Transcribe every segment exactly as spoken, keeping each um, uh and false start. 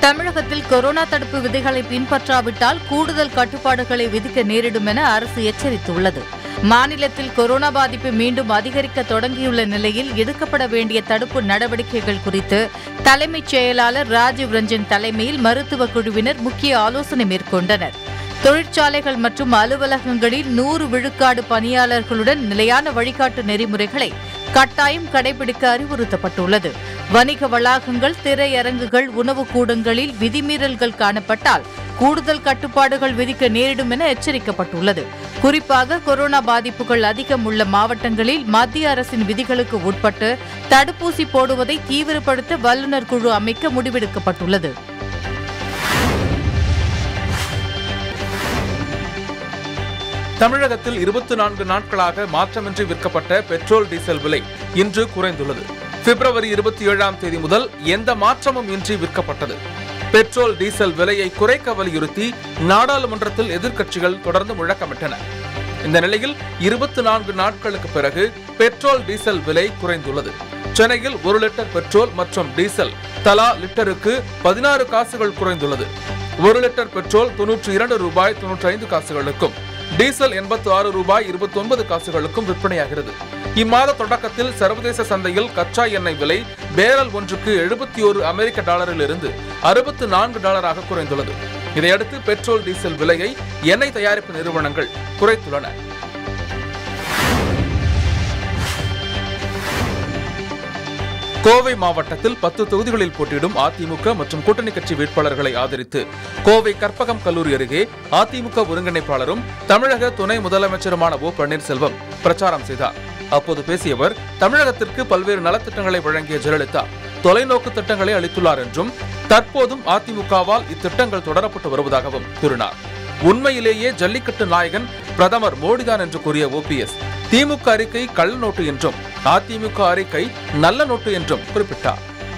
தமிழகத்தில் கொரோனா தடுப்பு விதிகளை பின்பற்றாவிட்டால் கூடுதல் கட்டுப்பாடுகளை விதிக்க நேரிடும் என அரசு எச்சரித்துள்ளது. மாநிலத்தில் கொரோனா பாதிப்பு மீண்டும் அதிகரிக்க தொடங்கியுள்ள நிலையில் எடுக்கப்பட வேண்டிய தடுப்பு நடவடிக்கைகள் குறித்து தலைமைச் செயலாளர் ராஜீவ் ரஞ்சன் தலைமையில் மருத்துவ குழுவினர் முக்கிய ஆலோசனை மேற்கொண்டனர். தொழிற்சாலைகள் மற்றும் அலுவலகங்களில் நூறு விழுக்காடு பணியாளர்களுடன் நிலையான வழிகாட்டு நெறிமுறைகளை கட்டாயம் கடைபிடிக்க அறிவுறுத்தப்பட்டுள்ளது. வணிக வளாகங்கள், திரையரங்குகள், உணவு கூடங்களில் விதிமீறல்கள் காணப்பட்டால் கூடுதல் கட்டுப்பாடுகள் விதிக்க நேரிடும் என எச்சரிக்கப்பட்டுள்ளது. குறிப்பாக கொரோனா பாதிப்புகள் அதிகம் உள்ள மாவட்டங்களில் மத்திய அரசின் விதிகளுக்கு உட்பட்டு தடுப்பூசி போடுவதை தீவிரப்படுத்த வல்லுநர் குழு அமைக்க முடிவெடுக்கப்பட்டுள்ளது. தமிழகத்தில் இருபத்தி நான்கு நாட்களாக மாற்றமின்றி விற்கப்பட்ட பெட்ரோல் டீசல் விலை இன்று குறைந்துள்ளது. பிப்ரவரி இருபத்தி ஏழாம் தேதி முதல் எந்த மாற்றமும் இன்றி விற்கப்பட்டது. பெட்ரோல் டீசல் விலையை குறைக்க வலியுறுத்தி நாடாளுமன்றத்தில் எதிர்க்கட்சிகள் தொடர்ந்து முழக்கமிட்டன. இந்த நிலையில் இருபத்தி நான்கு நாட்களுக்கு பிறகு பெட்ரோல் டீசல் விலை குறைந்துள்ளது. சென்னையில் ஒரு லிட்டர் பெட்ரோல் மற்றும் டீசல் தலா லிட்டருக்கு பதினாறு காசுகள் குறைந்துள்ளது. ஒரு லிட்டர் பெட்ரோல் தொன்னூற்றி இரண்டு ரூபாய் தொன்னூற்றி ஐந்து காசுகளுக்கும் டீசல் எண்பத்தி ஆறு ரூபாய் இருபத்தி ஒன்பது காசுகளுக்கும் விற்பனையாகிறது. இம்மாத தொடக்கத்தில் சர்வதேச சந்தையில் கச்சா எண்ணெய் விலை பேரல் ஒன்றுக்கு எழுபத்தி ஒரு அமெரிக்க டாலரில் இருந்து அறுபத்தி நான்கு டாலராக குறைந்துள்ளது. இதையடுத்து பெட்ரோல் டீசல் விலையை எண்ணெய் தயாரிப்பு நிறுவனங்கள் குறைத்துள்ளன. கோவை மாவட்டத்தில் பத்து தொகுதிகளில் போட்டியிடும் அதிமுக மற்றும் கூட்டணி கட்சி வேட்பாளர்களை ஆதரித்து கோவை கற்பகம் கல்லூரி அருகே அதிமுக ஒருங்கிணைப்பாளரும் தமிழக துணை முதலமைச்சருமான ஓ பன்னீர்செல்வம் பிரச்சாரம் செய்தார். அப்போது பேசிய அவர், தமிழகத்திற்கு பல்வேறு நலத்திட்டங்களை வழங்கிய ஜெயலலிதா தொலைநோக்கு திட்டங்களை அளித்துள்ளார் என்றும் தற்போதும் அதிமுகவால் இத்திட்டங்கள் தொடரப்பட்டு வருவதாகவும் கூறினார். உண்மையிலேயே ஜல்லிக்கட்டு நாயகன் பிரதமர் மோடிதான் என்று கூறிய ஓபிஎஸ், திமுக அறிக்கை கள்ள நோட்டு என்றும் அதிமுக அறிக்கை நல்ல நோட்டு என்றும் குறிப்பிட்டார்.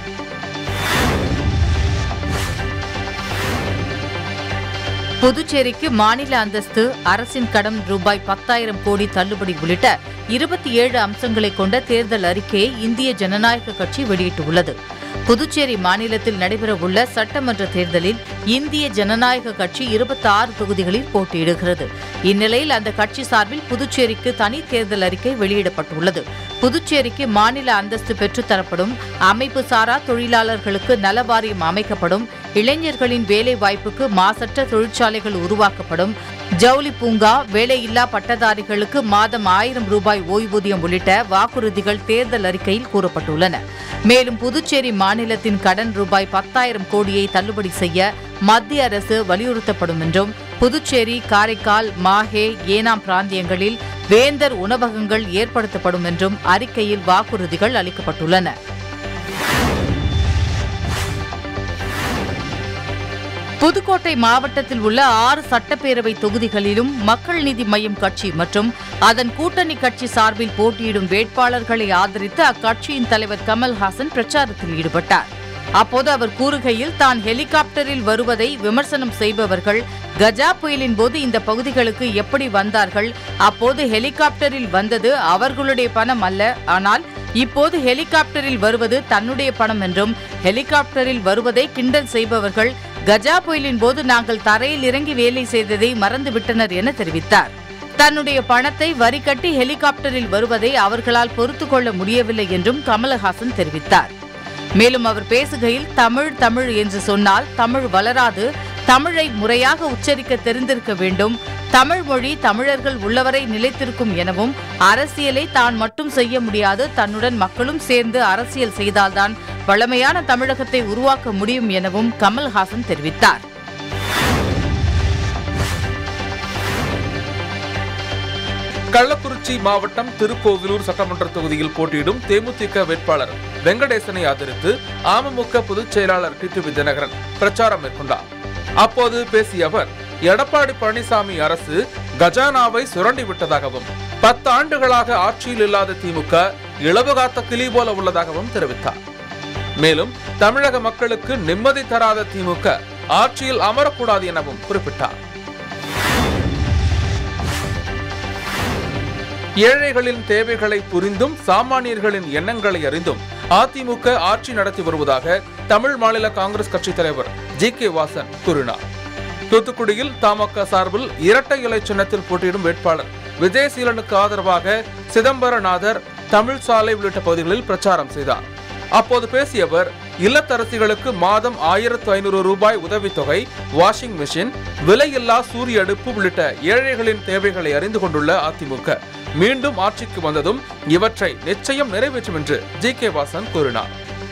புதுச்சேரிக்கு மாநில அந்தஸ்து, அரசின் கடன் ரூபாய் பத்தாயிரம் கோடி தள்ளுபடி உள்ளிட்ட இருபத்தி ஏழு அம்சங்களை கொண்ட தேர்தல் அறிக்கையை இந்திய ஜனநாயக கட்சி வெளியிட்டுள்ளது. புதுச்சேரி மாநிலத்தில் நடைபெறவுள்ள சட்டமன்ற தேர்தலில் இந்திய ஜனநாயக கட்சி இருபத்தி ஆறு தொகுதிகளில் போட்டியிடுகிறது. இந்நிலையில் அந்த கட்சி சார்பில் புதுச்சேரிக்கு தனி தேர்தல் அறிக்கை வெளியிடப்பட்டுள்ளது. புதுச்சேரிக்கு மாநில அந்தஸ்து பெற்றுத்தரப்படும், அமைப்பு சாரா தொழிலாளர்களுக்கு நல வாரியம் அமைக்கப்படும், இளைஞர்களின் வேலை வாய்ப்புக்கு மாசற்ற தொழிற்சாலைகள் உருவாக்கப்படும், ஜவுளி பூங்கா, வேலையில்லா பட்டதாரிகளுக்கு மாதம் ஆயிரம் ரூபாய் ஓய்வூதியம் உள்ளிட்ட வாக்குறுதிகள் தேர்தல் அறிக்கையில் கூறப்பட்டுள்ளன. மேலும் புதுச்சேரி மாநிலத்தின் கடன் ரூபாய் பத்தாயிரம் கோடியை தள்ளுபடி செய்ய மத்திய அரசு வலியுறுத்தப்படும் என்றும், புதுச்சேரி, காரைக்கால், மாஹே, ஏனாம் பிராந்தியங்களில் வேந்தர் உணவகங்கள் ஏற்படுத்தப்படும் என்றும் அறிக்கையில் வாக்குறுதிகள் அளிக்கப்பட்டுள்ளன. புதுக்கோட்டை மாவட்டத்தில் உள்ள ஆறு சட்டப்பேரவை தொகுதிகளிலும் மக்கள் நீதி மய்யம் கட்சி மற்றும் அதன் கூட்டணி கட்சி சார்பில் போட்டியிடும் வேட்பாளர்களை ஆதரித்து அக்கட்சியின் தலைவர் கமல்ஹாசன் பிரச்சாரத்தில் ஈடுபட்டார். அப்போது அவர் கூறுகையில், தான் ஹெலிகாப்டரில் வருவதை விமர்சனம் செய்பவர்கள் கஜா புயலின் போது இந்த பகுதிகளுக்கு எப்படி வந்தார்கள்? அப்போது ஹெலிகாப்டரில் வந்தது அவர்களுடைய பணம் அல்ல, ஆனால் இப்போது ஹெலிகாப்டரில் வருவது தன்னுடைய பணம் என்றும், ஹெலிகாப்டரில் வருவதை கிண்டல் செய்பவர்கள் கஜா புயலின் போது நாங்கள் தரையில் இறங்கி வேலை செய்ததை மறந்துவிட்டனர் என தெரிவித்தார். தன்னுடைய பணத்தை வரி கட்டி ஹெலிகாப்டரில் வருவதை அவர்களால் பொறுத்துக் கொள்ள முடியவில்லை என்றும் கமலஹாசன் தெரிவித்தார். மேலும் அவர் பேசுகையில், தமிழ் தமிழ் என்று சொன்னால் தமிழ் வளராது, தமிழை முறையாக உச்சரிக்க தெரிந்திருக்க வேண்டும், தமிழ் மொழி தமிழர்கள் உள்ளவரை நிலைத்திருக்கும் எனவும், அரசியலை தான் மட்டும் செய்ய முடியாது, தன்னுடன் மக்களும் சேர்ந்து அரசியல் செய்தால்தான் வளமையான தமிழகத்தை உருவாக்க முடியும் எனவும் கமல்ஹாசன் தெரிவித்தார். கள்ளக்குறிச்சி மாவட்டம் திருக்கோவிலூர் சட்டமன்ற தொகுதியில் போட்டியிடும் தேமுதிக வேட்பாளர் வெங்கடேசனை ஆதரித்து அமமுக பொதுச் செயலாளர் டிடிவி தினகரன் பிரச்சாரம் மேற்கொண்டார். அப்போது பேசிய அவர், எடப்பாடி பழனிசாமி அரசு கஜானாவை சுரண்டி விட்டதாகவும், பத்து ஆண்டுகளாக ஆட்சியில் இல்லாத திமுக இளவு காத்த கிளி போல உள்ளதாகவும் தெரிவித்தார். மேலும் தமிழக மக்களுக்கு நிம்மதி தராத திமுக ஆட்சியில் அமரக்கூடாது எனவும் குறிப்பிட்டார். ஏழைகளின் தேவைகளை புரிந்தும் சாமானியர்களின் எண்ணங்களை அறிந்தும் அதிமுக ஆட்சி நடத்தி வருவதாக தமிழ் மாநில காங்கிரஸ் கட்சித் தலைவர் ஜி கே வாசன் கூறினார். தூத்துக்குடியில் தமாக சார்பில் இரட்டை இலை சின்னத்தில் போட்டியிடும் வேட்பாளர் விஜயசீலனுக்கு ஆதரவாக சிதம்பரநாதர், தமிழ் சாலை உள்ளிட்ட பகுதிகளில் பிரச்சாரம் செய்தார். அப்போது பேசிய அவர், இல்லத்தரசிகளுக்கு மாதம் ஆயிரத்து ஐநூறு ரூபாய் உதவித்தொகை, வாஷிங் மிஷின், விலையில்லா சூரிய அடுப்பு உள்ளிட்ட ஏழைகளின் தேவைகளை அறிந்து கொண்டுள்ள அதிமுக மீண்டும் ஆட்சிக்கு வந்ததும் இவற்றை நிச்சயம் நிறைவேற்றும் என்று ஜி கே வாசன் கூறினார்.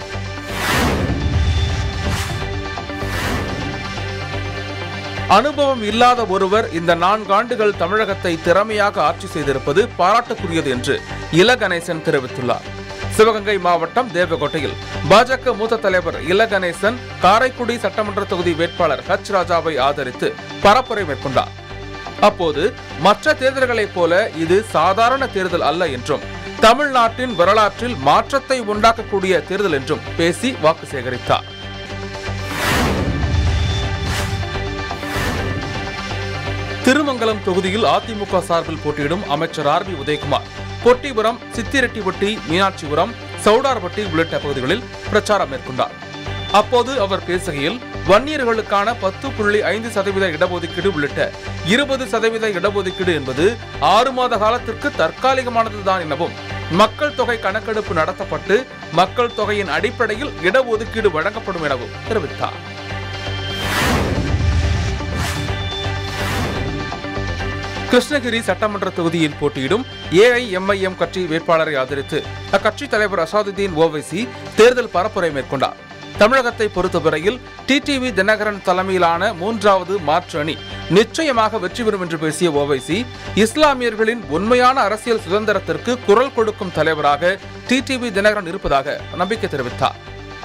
அனுபவம் இல்லாத ஒருவர் இந்த நான்காண்டுகள் தமிழகத்தை திறமையாக ஆட்சி செய்திருப்பது பாராட்டுக்குரியது என்று இல கணேசன் தெரிவித்துள்ளார். சிவகங்கை மாவட்டம் தேவகோட்டையில் பாஜக மூத்த தலைவர் இல கணேசன் காரைக்குடி சட்டமன்ற தொகுதி வேட்பாளர் ஹச் ராஜாவை ஆதரித்து பரப்புரை மேற்கொண்டார். அப்போது மற்ற தேர்தல்களைப் போல இது சாதாரண தேர்தல் அல்ல என்றும், தமிழ்நாட்டின் வரலாற்றில் மாற்றத்தை உண்டாக்கக்கூடிய தேர்தல் என்றும் பேசி வாக்கு சேகரித்தார். திருமங்கலம் தொகுதியில் அதிமுக சார்பில் போட்டியிடும் அமைச்சர் ஆர் பி உதயகுமார் பொட்டிபுரம், சித்திரெட்டிப்பட்டி, மீனாட்சிபுரம், சவுடார்பட்டி உள்ளிட்ட பகுதிகளில் பிரச்சாரம் மேற்கொண்டார். அப்போது அவர் பேசுகையில், வன்னியர்களுக்கான பத்து புள்ளி ஐந்து சதவீத இடஒதுக்கீடு உள்ளிட்ட இருபது சதவீத இடஒதுக்கீடு என்பது ஆறு மாத காலத்திற்கு தற்காலிகமானதுதான் எனவும், மக்கள் தொகை கணக்கெடுப்பு நடத்தப்பட்டு மக்கள் தொகையின் அடிப்படையில் இடஒதுக்கீடு வழங்கப்படும் எனவும் தெரிவித்தார். கிருஷ்ணகிரி சட்டமன்ற தொகுதியில் போட்டியிடும் ஏ ஐ எம் ஐ எம் கட்சி வேட்பாளரை ஆதரித்து அக்கட்சி தலைவர் அசாதுதீன் ஓவைசி தேர்தல் பரப்புரை மேற்கொண்டார். தமிழகத்தை பொறுத்தவரையில் டி டி வி தினகரன் தலைமையிலான மூன்றாவது மாற்று அணி நிச்சயமாக வெற்றி பெறும் என்று பேசிய ஓவைசி, இஸ்லாமியர்களின் உண்மையான அரசியல் சுதந்திரத்திற்கு குரல் கொடுக்கும் தலைவராக டி டி வி தினகரன் இருப்பதாக நம்பிக்கை தெரிவித்தார்.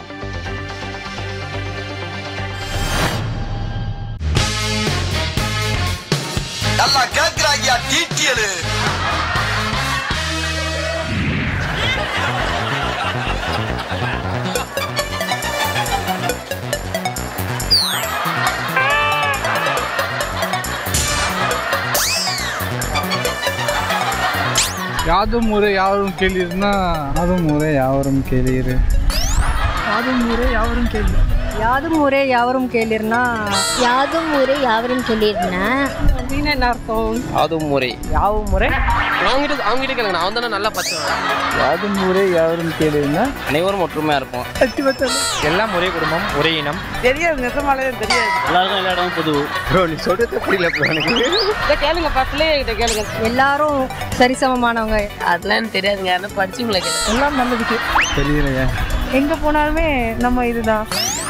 யாதும் ஊரே யாவரும் கேளீர்னா யாதும் ஊரே யாவரும் கேளீர் யாதும் ஊரே யாவரும் கேளீர் யாதும் ஊரே யாவரும் கேளீர்னா யாதும் ஊரே யாவரும் கேளீர்னா அப்படின்னு என்ன அர்த்தம்? யாதும் ஊரே யாவும் ஊரே அவங்ககிட்ட அவங்ககிட்ட கேளுங்க, நான் வந்து நல்லா பச்சுவேன். யாதும் ஊரே யாவரும் கேளீர்னா அனைவரும் ஒற்றுமையா இருப்போம். எல்லாம் ஒரே குடும்பம், ஒரே இனம். தெரியாது, நெசமாலே தெரியாது. எல்லாருக்கும் எல்லா இடமும் பொது. ப்ரோ நீ சொல்றது புரியல ப்ரோ எனக்கு. இதை கேளுங்க, பக்கத்துலேயே கிட்ட கேளுங்க. எல்லாரும் சரிசமமானவங்க. அதெல்லாம் தெரியாதுங்க, ஆனால் படிச்சுங்களே கேளுங்க. எல்லாம் நல்லதுக்கு தெரியலையா? எங்க போனாலுமே நம்ம இதுதான்.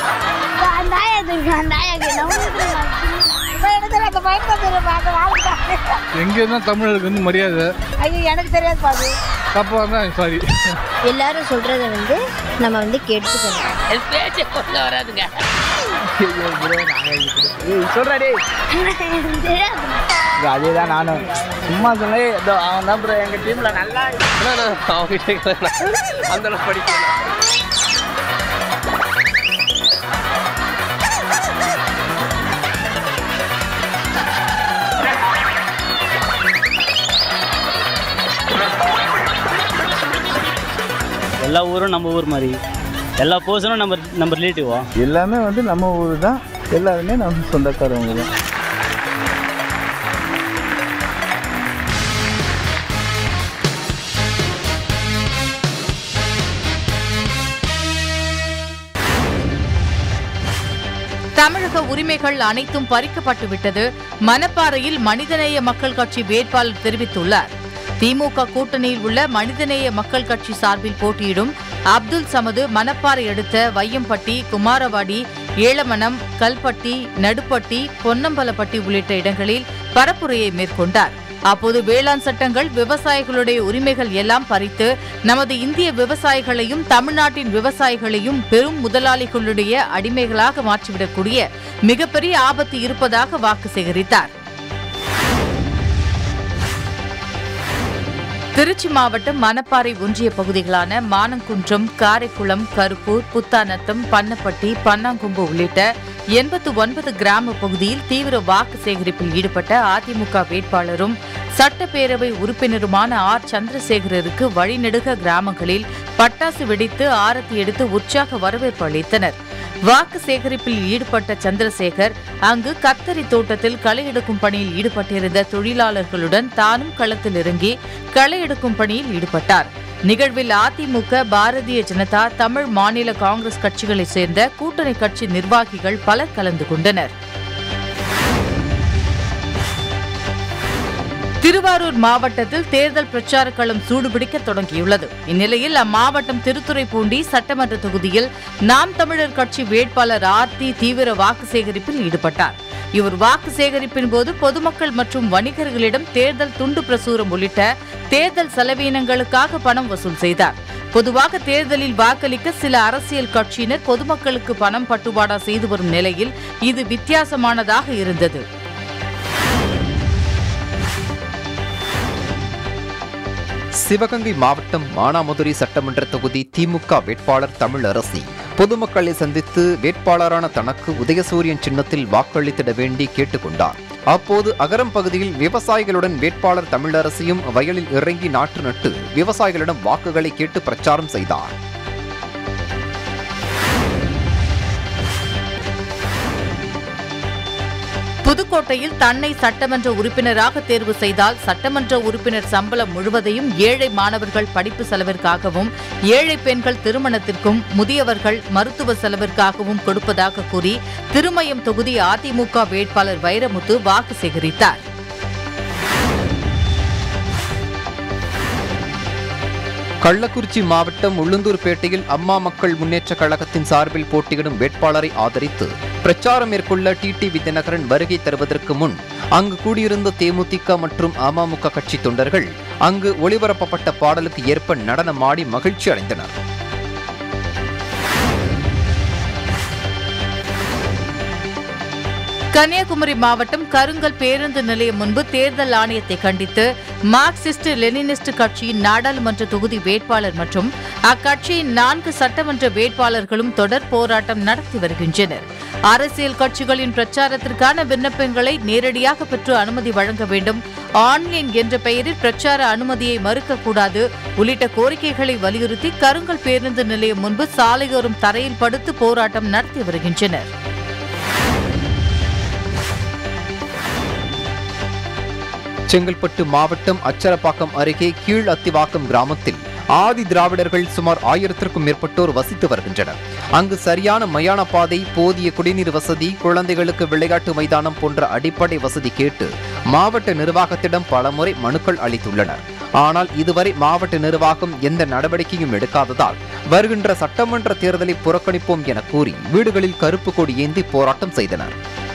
எங்க இருந்தா தமிழருக்கு வந்து மரியாதை. ஐயோ எனக்கு தெரியாது பாது. தப்பா தான் சாரி. எல்லாரும் சொல்றத வந்து நம்ம வந்து கேட்டுக்கணும். பேச்சே கொள்ள வராதுங்க. சொல்றாடே அதேதான் நானும் சும்மா சொன்னே. அவன் தான் ப்ரோ எங்க டீம்ல நல்லா அவங்ககிட்ட அந்த படிக்கல. எல்லா ஊரும் நம்ம ஊர் மாதிரி, எல்லா பர்சனும் நம்ம நம்ம ரிலேட்டிவா, எல்லாமே வந்து நம்ம ஊர் தான். எல்லாருமே நம்ம சொந்தக்காரவங்க தான். தமிழக உரிமைகள் அனைத்தும் பறிக்கப்பட்டு விட்டது, மணப்பாறையில் மனிதநேய மக்கள் கட்சி வேட்பாளர் தெரிவித்துள்ளார். திமுக கூட்டணியில் உள்ள மனிதநேய மக்கள் கட்சி சார்பில் போட்டியிடும் அப்துல் சமது மணப்பாறை அடுத்த வையம்பட்டி, குமாரவாடி, ஏலமனம், கல்பட்டி, நடுப்பட்டி, பொன்னம்பலப்பட்டி உள்ளிட்ட இடங்களில் பரப்புரையை மேற்கொண்டார். அப்போது வேளாண் சட்டங்கள், விவசாயிகளுடைய உரிமைகள் எல்லாம் பறித்து நமது இந்திய விவசாயிகளையும் தமிழ்நாட்டின் விவசாயிகளையும் பெரும் முதலாளிகளுடைய அடிமைகளாக மாற்றிவிடக்கூடிய மிகப்பெரிய ஆபத்து இருப்பதாக வாக்கு சேகரித்தார். திருச்சி மாவட்டம் மணப்பாறை ஒன்றிய பகுதிகளான மானங்குன்றம், காரைக்குளம், கருப்பூர், புத்தாநத்தம், பன்னப்பட்டி, பன்னாங்கொம்பு உள்ளிட்ட எண்பத்து ஒன்பது கிராம பகுதியில் தீவிர வாக்கு சேகரிப்பில் ஈடுபட்ட அதிமுக வேட்பாளரும் சட்டப்பேரவை உறுப்பினருமான ஆர் சந்திரசேகரருக்கு வழிநெடுக கிராமங்களில் பட்டாசு வெடித்து ஆரத்தி எடுத்து உற்சாக வரவேற்பு அளித்தனர். வாக்கு சேகரிப்பில் ஈடுபட்ட சந்திரசேகர் அங்கு கத்தரி தோட்டத்தில் களை எடுக்கும் பணியில் ஈடுபட்டிருந்த தொழிலாளர்களுடன் தானும் களத்தில் இறங்கி களை எடுக்கும் பணியில் ஈடுபட்டார். நிகழ்வில் அதிமுக, பாரதிய ஜனதா, தமிழ் மாநில காங்கிரஸ் கட்சிகளைச் சேர்ந்த கூட்டணி கட்சி நிர்வாகிகள் பலர் கலந்து கொண்டனர். திருவாரூர் மாவட்டத்தில் தேர்தல் பிரச்சார களம் சூடுபிடிக்க தொடங்கியுள்ளது. இந்நிலையில் அம்மாவட்டம் திருத்துறைப்பூண்டி சட்டமன்ற தொகுதியில் நாம் தமிழர் கட்சி வேட்பாளர் ஆர்த்தி தீவிர வாக்கு சேகரிப்பில் ஈடுபட்டார். இவர் வாக்கு சேகரிப்பின் போது பொதுமக்கள் மற்றும் வணிகர்களிடம் தேர்தல் துண்டு பிரசுரம் உள்ளிட்ட தேர்தல் செலவீனங்களுக்காக பணம் வசூல் செய்தார். பொதுவாக தேர்தலில் வாக்களிக்க சில அரசியல் கட்சியினர் பொதுமக்களுக்கு பணம் பட்டுவாடா செய்து வரும் நிலையில் இது வித்தியாசமானதாக இருந்தது. சிவகங்கை மாவட்டம் மானாமதுரை சட்டமன்ற தொகுதி திமுக வேட்பாளர் தமிழரசி பொதுமக்களை சந்தித்து வேட்பாளரான தனக்கு உதயசூரியன் சின்னத்தில் வாக்களித்திட வேண்டி கேட்டுக்கொண்டார். அப்போது அகரம் பகுதியில் விவசாயிகளுடன் வேட்பாளர் தமிழரசியும் வயலில் இறங்கி நாற்று நட்டு விவசாயிகளிடம் வாக்குகளை கேட்டு பிரச்சாரம் செய்தார். புதுக்கோட்டையில் தன்னை சட்டமன்ற உறுப்பினராக தேர்வு செய்தால் சட்டமன்ற உறுப்பினர் சம்பளம் முழுவதையும் ஏழை மாணவர்கள் படிப்பு செலவிற்காகவும், ஏழை பெண்கள் திருமணத்திற்கும், முதியவர்கள் மருத்துவ செலவிற்காகவும் கொடுப்பதாக கூறி திருமயம் தொகுதி அதிமுக வேட்பாளர் வைரமுத்து வாக்கு சேகரித்தார். கள்ளக்குறிச்சி மாவட்டம் உளுந்தூர்பேட்டையில் அம்மா மக்கள் முன்னேற்ற கழகத்தின் சார்பில் போட்டியிடும் வேட்பாளரை ஆதரித்து பிரச்சாரம் மேற்கொள்ள டிடிவி தினகரன் வருகை தருவதற்கு முன் அங்கு கூடியிருந்த தேமுதிக மற்றும் அமமுக கட்சி தொண்டர்கள் அங்கு ஒளிபரப்பப்பட்ட பாடலுக்கு ஏற்ப நடனமாடி மகிழ்ச்சி அடைந்தனர். கன்னியாகுமரி மாவட்டம் கருங்கல் பேருந்து நிலையம் முன்பு தேர்தல் ஆணையத்தை கண்டித்து மார்க்சிஸ்ட் லெனினிஸ்ட் கட்சியின் நாடாளுமன்ற தொகுதி வேட்பாளர் மற்றும் அக்கட்சியின் நான்கு சட்டமன்ற வேட்பாளர்களும் தொடர் போராட்டம் நடத்தி வருகின்றனர். அரசியல் கட்சிகளின் பிரச்சாரத்திற்கான விண்ணப்பங்களை நேரடியாக பெற்று அனுமதி வழங்க வேண்டும், ஆன்லைன் என்ற பெயரில் பிரச்சார அனுமதியை மறுக்கக்கூடாது உள்ளிட்ட கோரிக்கைகளை வலியுறுத்தி கருங்கல் பேருந்து நிலையம் முன்பு சாலையோரம் தரையில் படுத்து போராட்டம் நடத்தி வருகின்றனர். செங்கல்பட்டு மாவட்டம் அச்சரப்பாக்கம் அருகே கீழ் அத்திவாக்கம் கிராமத்தில் ஆதி திராவிடர்கள் சுமார் ஆயிரத்திற்கும் மேற்பட்டோர் வசித்து வருகின்றனர். அங்கு சரியான மயான பாதை, போதிய குடிநீர் வசதி, குழந்தைகளுக்கு விளையாட்டு மைதானம் போன்ற அடிப்படை வசதி கேட்டு மாவட்ட நிர்வாகத்திடம் பலமுறை மனுக்கள் அளித்துள்ளனர். ஆனால் இதுவரை மாவட்ட நிர்வாகம் எந்த நடவடிக்கையும் எடுக்காததால் வருகின்ற சட்டமன்ற தேர்தலை புறக்கணிப்போம் என கூறி வீடுகளில் கருப்பு கொடி ஏந்தி போராட்டம் செய்தனர்.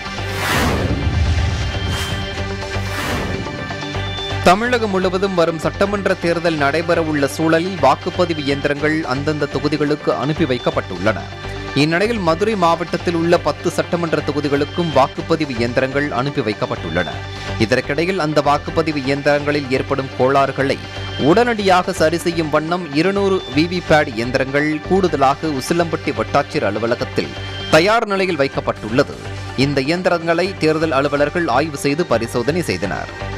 தமிழகம் முழுவதும் வரும் சட்டமன்ற தேர்தல் நடைபெறவுள்ள சூழலில் வாக்குப்பதிவு இயந்திரங்கள் அந்தந்த தொகுதிகளுக்கு அனுப்பி வைக்கப்பட்டுள்ளன. இந்நிலையில் மதுரை மாவட்டத்தில் உள்ள பத்து சட்டமன்ற தொகுதிகளுக்கும் வாக்குப்பதிவு இயந்திரங்கள் அனுப்பி வைக்கப்பட்டுள்ளன. இதற்கிடையில் அந்த வாக்குப்பதிவு இயந்திரங்களில் ஏற்படும் கோளாறுகளை உடனடியாக சரி செய்யும் வண்ணம் இருநூறு விவிபேட் இயந்திரங்கள் கூடுதலாக உசிலம்பட்டி வட்டாட்சியர் அலுவலகத்தில் தயார் நிலையில் வைக்கப்பட்டுள்ளது. இந்த இயந்திரங்களை தேர்தல் அலுவலர்கள் ஆய்வு செய்து பரிசோதனை செய்தனர்.